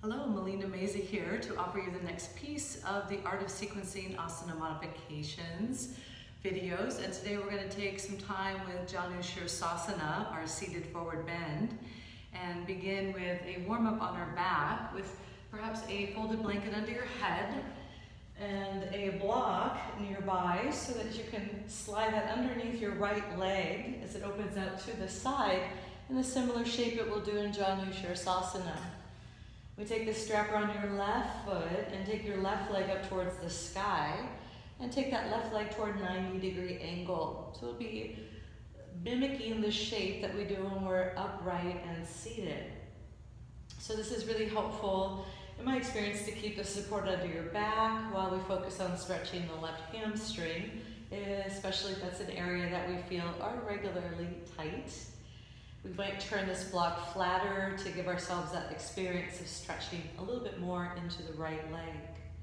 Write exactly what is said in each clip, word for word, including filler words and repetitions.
Hello, Melina Meza here to offer you the next piece of the Art of Sequencing Asana Modifications videos. And today we're going to take some time with Janu Sirsasana, our seated forward bend, and begin with a warm-up on our back with perhaps a folded blanket under your head and a block nearby so that you can slide that underneath your right leg as it opens out to the side in a similar shape it will do in Janu Sirsasana. We take the strap around your left foot and take your left leg up towards the sky and take that left leg toward ninety degree angle. So it'll be mimicking the shape that we do when we're upright and seated. So this is really helpful in my experience to keep the support under your back while we focus on stretching the left hamstring, especially if that's an area that we feel are regularly tight. We might turn this block flatter to give ourselves that experience of stretching a little bit more into the right leg.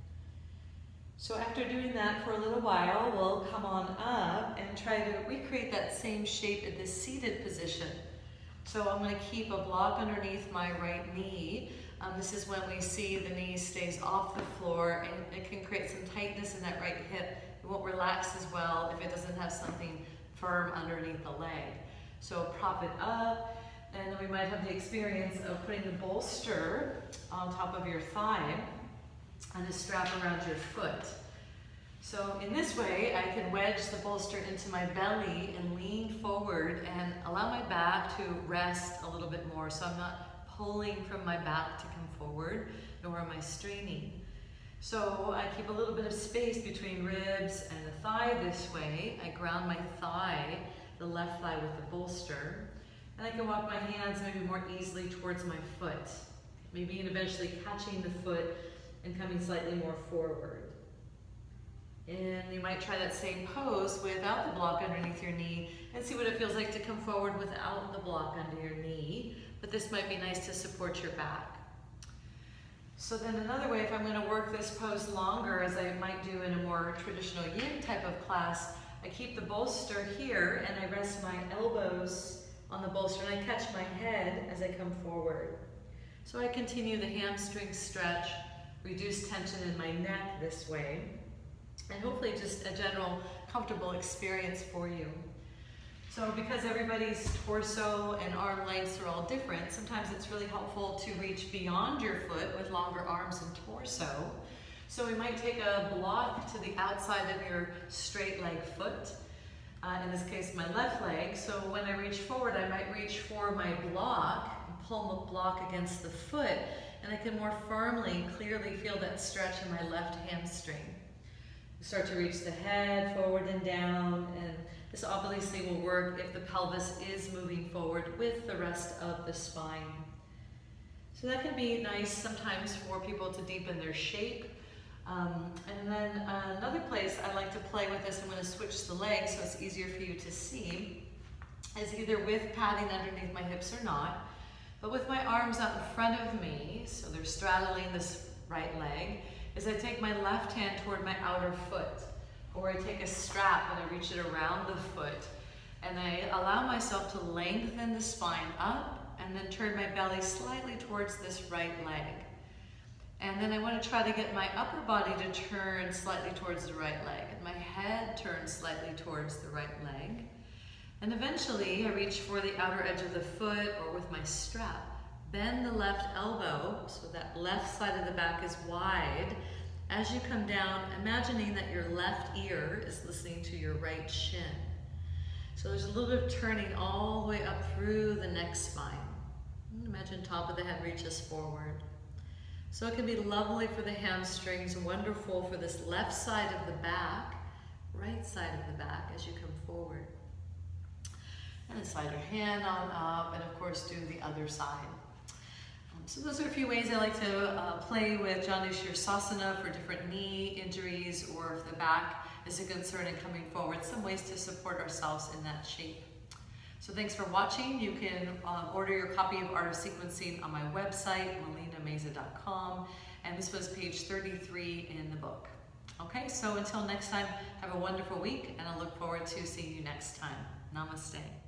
So after doing that for a little while, we'll come on up and try to recreate that same shape in this seated position. So I'm going to keep a block underneath my right knee. Um, this is when we see the knee stays off the floor and it can create some tightness in that right hip. It won't relax as well if it doesn't have something firm underneath the leg. So prop it up, and then we might have the experience of putting the bolster on top of your thigh and a strap around your foot. So in this way, I can wedge the bolster into my belly and lean forward and allow my back to rest a little bit more. So I'm not pulling from my back to come forward, nor am I straining. So I keep a little bit of space between ribs and the thigh this way. I ground my thigh, the left thigh with the bolster, and I can walk my hands maybe more easily towards my foot, maybe eventually catching the foot and coming slightly more forward. And you might try that same pose without the block underneath your knee and see what it feels like to come forward without the block under your knee, but this might be nice to support your back. So then another way, if I'm going to work this pose longer, as I might do in a more traditional yin type of class, I keep the bolster here and I rest my elbows on the bolster and I catch my head as I come forward. So I continue the hamstring stretch, reduce tension in my neck this way, and hopefully just a general comfortable experience for you. So because everybody's torso and arm lengths are all different, sometimes it's really helpful to reach beyond your foot with longer arms and torso. So we might take a block to the outside of your straight leg foot, uh, in this case my left leg. So when I reach forward, I might reach for my block and pull the block against the foot, and I can more firmly, clearly feel that stretch in my left hamstring. Start to reach the head forward and down, and this obviously will work if the pelvis is moving forward with the rest of the spine. So that can be nice sometimes for people to deepen their shape. Um, and then uh, another place I like to play with this, I'm going to switch the legs so it's easier for you to see, is either with padding underneath my hips or not, but with my arms out in front of me, so they're straddling this right leg, is I take my left hand toward my outer foot, or I take a strap and I reach it around the foot, and I allow myself to lengthen the spine up and then turn my belly slightly towards this right leg. And then I want to try to get my upper body to turn slightly towards the right leg, and my head turns slightly towards the right leg. And eventually I reach for the outer edge of the foot or with my strap. Bend the left elbow so that left side of the back is wide. As you come down, imagining that your left ear is listening to your right shin. So there's a little bit of turning all the way up through the neck spine. Imagine top of the head reaches forward. So it can be lovely for the hamstrings, wonderful for this left side of the back, right side of the back as you come forward. And then slide your hand on up, and of course do the other side. Um, so those are a few ways I like to uh, play with Janu Sirsasana for different knee injuries, or if the back is a concern in coming forward, some ways to support ourselves in that shape. So thanks for watching. You can uh, order your copy of Art of Sequencing on my website, melina meza dot com, and this was page thirty-three in the book. Okay, so until next time, have a wonderful week, and I look forward to seeing you next time. Namaste.